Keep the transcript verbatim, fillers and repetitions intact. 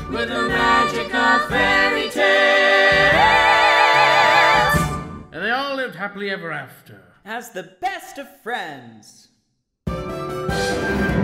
with the magic of fairy tales. And they all lived happily ever after, as the best of friends.